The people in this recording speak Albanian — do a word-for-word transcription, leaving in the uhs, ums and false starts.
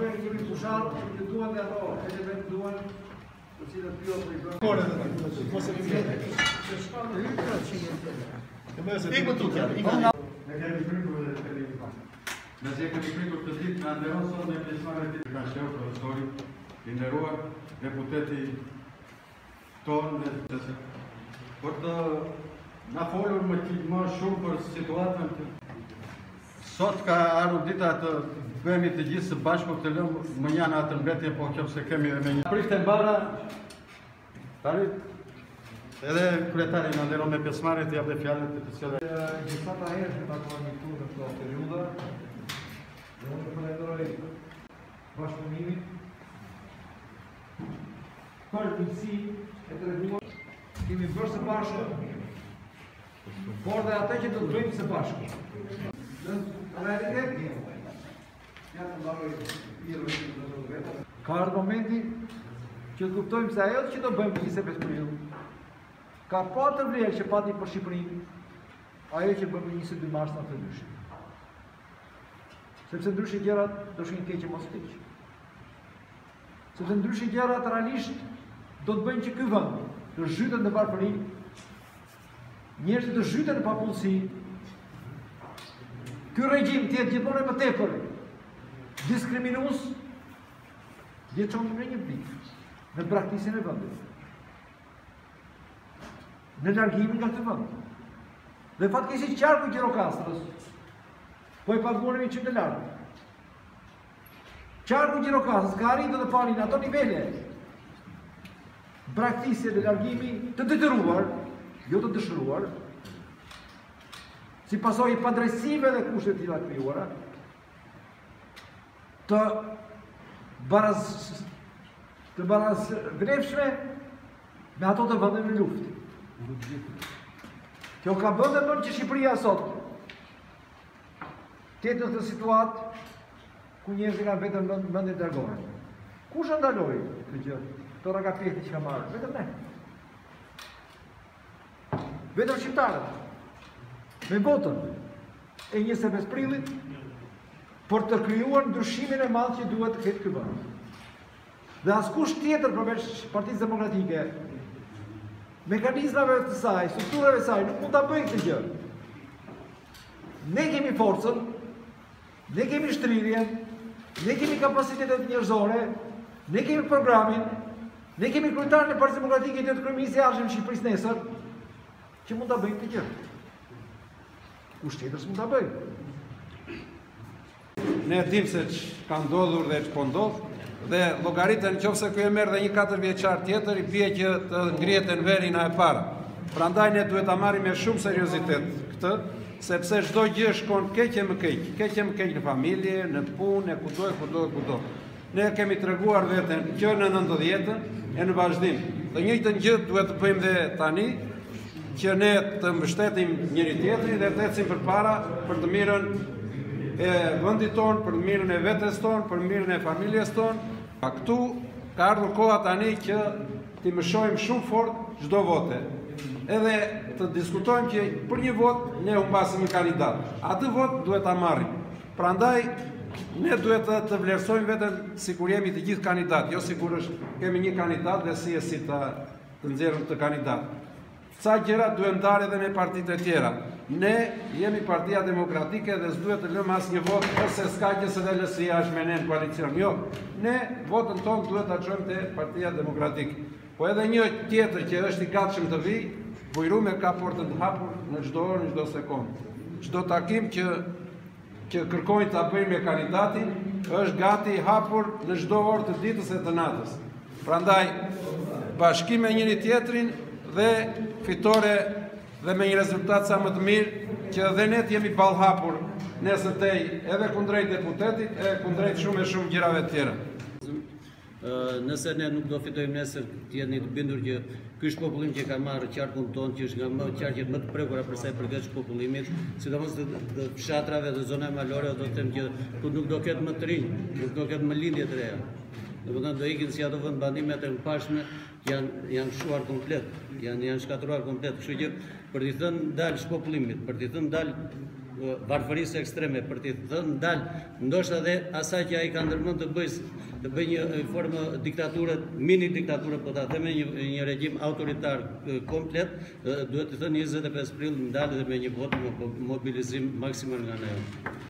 shpejt kemi pushat, që duan dhe ato element duan, të cilët pjo për i bërë. Kore dhe të mos e kemi jetë. Ikë më tukja, ikë më. Ne kemi prikur dhe të kemi pak. Nëse kemi prikur të ditë, në nderon sot me pjesëmarrjet e kanë shëu profesori, i nderuar deputeti tonë dhe për të na folur më më shumë për situatën. Sot ka ardhur dita të bëhemi të gjithë së bashku të lëmë më janë atë mbetje, po qofse kemi me një prifte mbara. Tani edhe kryetari na nderon me pjesëmarrjet e jap dhe fjalën të të cilat Gjithata herë që takuar një tur në këto periudha, dhe unë falenderoj bashkëpunimin për miqësi e treguar. Kemi bërë së bashku, por dhe atë që do të bëjmë së bashku. Në realitet, ja të mbaroj ka ardhur momenti që të kuptojmë se ajo që do bëjmë njëse pesë prill ka pa të vlerë që pati për Shqipërinë, ajo që bëjmë njëse dy mars në të ndryshme. Sepse ndryshe gjërat do shkojnë keq mos keq. Sepse ndryshe gjërat realisht do të bëjnë që ky vend të zhytet në varfëri, njerëzit të zhyten në papunësi, ky regjim të jetë gjithmonë më tepër diskriminues, dhe çon në një pikë në braktisjen e vendit. Në largimin nga këtë vend. Dhe fatkeqësisht qarku i Gjirokastrës po i paguani çim të lartë. Qarku i Gjirokastrës ka arritur të pari në ato nivele braktisje dhe largimi të detyruar, jo të dëshiruar, si pasojë padrejësive dhe kushte të tilla krijuara, të baraz të baraz vrefshme me ato të vendeve në luftë. Kjo ka bërë dhe që Shqipëria sot të jetë në këtë situatë ku njerëzit kanë vetëm mendje dërgore. Kush e ndaloi këtë gjë? Këto ragapjeti që ka marrë, vetëm ne. Vetëm shqiptarët. Me votën e njëzet e pesë prillit për të krijuar ndryshimin e madh që duhet të ketë ky vend. Dhe askush tjetër përveç Partisë Demokratike, mekanizmave të saj, strukturave të saj, nuk mund ta bëjë këtë gjë. Ne kemi forcën, ne kemi shtrirjen, ne kemi kapacitetet njerëzore, ne kemi programin, ne kemi kryetarin e Partisë Demokratike të kryeministit i ardhshëm Shqipërisë nesër, që mund ta bëjë këtë gjë. Kush tjetër s'mund ta bëjë? Ne dim se ç'ka ndodhur dhe ç'po ndodh, dhe llogaritën nëse ky e merr dhe një katër vjeçar tjetër, i bie që të ngrihet në verin e para. Prandaj ne duhet ta marrim me shumë seriozitet këtë, sepse çdo gjë shkon keq e më keq, keq e më keq në familje, në punë, e kudo e kudo e kudo. Ne kemi treguar veten që në nëntëdhjetën e në vazhdim. Të njëjtën gjë duhet të bëjmë dhe tani, që ne të mbështetim njëri tjetrin dhe të ecim përpara për të mirën e vendit tonë, për të mirën e vetes tonë, për mirën e familjes tonë. Këtu ka ardhur koha tani që t'i mëshojmë shumë fort çdo vote. Edhe të diskutojmë që për një vot ne humbasim një kandidat. Atë vot duhet ta marrim. Prandaj ne duhet të, të vlerësojmë veten sikur jemi të gjithë kandidat, jo sikur është kemi një kandidat dhe si e si të, të nxjerrim të kandidat. Ca gjëra duhet ndarë edhe me partitë e tjera. Ne jemi Partia Demokratike dhe s'duhet të lëmë asnjë vot ose s'ka që se dhe L S I-a është me ne në koalicion. Jo, ne votën tonë duhet ta çojmë te Partia Demokratike. Po edhe një tjetër që është i gatshëm të vijë, Bujrume ka portën të hapur në çdo orë, në çdo sekondë. Çdo takim që që kërkojnë ta bëjnë me kandidatin është gati i hapur në çdo orë të ditës e të natës. Prandaj bashkim me njëri tjetrin dhe fitore dhe me një rezultat sa më të mirë që dhe ne jemi ballë hapur nesër tej edhe kundrejt deputetit e kundrejt shumë e shumë gjërave të tjera. Nëse ne nuk do fitojmë nesër, të jeni të bindur që ky është popullim që ka marrë qarkun tonë, që është nga më qarqet më të prekura për sa i përket popullimit, sidomos të fshatrave dhe zona malore, do të them që ku nuk do ketë më të rinj, nuk do ketë më lindje të reja. Domethënë do ikin si ato vend bandimet e mëpashme, janë janë shuar komplet, janë janë shkatruar komplet. Kështu që për t'i thënë dalë popullimit, për t'i thënë dalë varfërisë ekstreme për t'i thënë ndal, ndoshta edhe asaj që ai ka ndërmend të bëjë të bëjë një formë diktature, mini diktature, po ta them një, një regjim autoritar komplet, duhet të thënë njëzet e pesë prill ndalë dhe me një vot mobilizim maksimal nga ne.